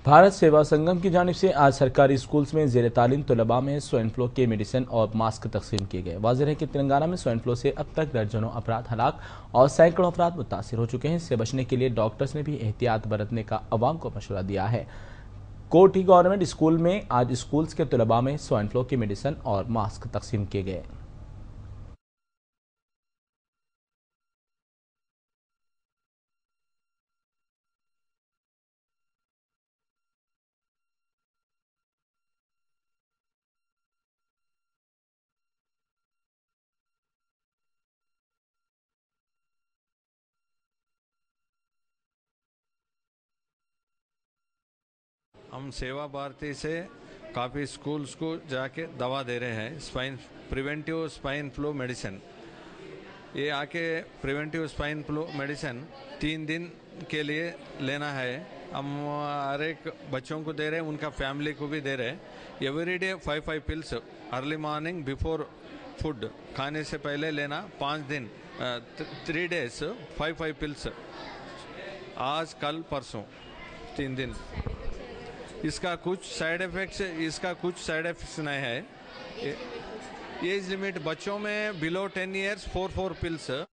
भारत सेवा संगम की जानिब से आज सरकारी स्कूल्स में ज़ेर तालीम तलबा में स्वाइन फ्लू के मेडिसिन और मास्क तकसीम किए गए। वाज़ेह है कि तेलंगाना में स्वाइन फ्लू से अब तक दर्जनों अफराद हलाक और सैकड़ों अफराद मुतासिर हो चुके हैं। इससे बचने के लिए डॉक्टर्स ने भी एहतियात बरतने का अवाम को मशवरा दिया है। कोठी गवर्नमेंट स्कूल में आज स्कूल्स के तलबा में स्वाइन फ्लू के मेडिसिन और मास्क तकसीम किए गए। हम सेवा भारती से काफ़ी स्कूल्स को जाके दवा दे रहे हैं, प्रिवेंटिव स्वाइन फ्लू मेडिसिन। ये आके प्रिवेंटिव स्वाइन फ्लू मेडिसिन 3 दिन के लिए लेना है। हम हर एक बच्चों को दे रहे हैं, उनका फैमिली को भी दे रहे हैं। Everyday 5 pills early morning before food, खाने से पहले लेना। 5 दिन 3 डेज 5 पिल्स, आज कल परसों 3 दिन। इसका कुछ साइड इफेक्ट्स नहीं है। एज लिमिट बच्चों में बिलो 10 ईयर्स 4 पिल्स।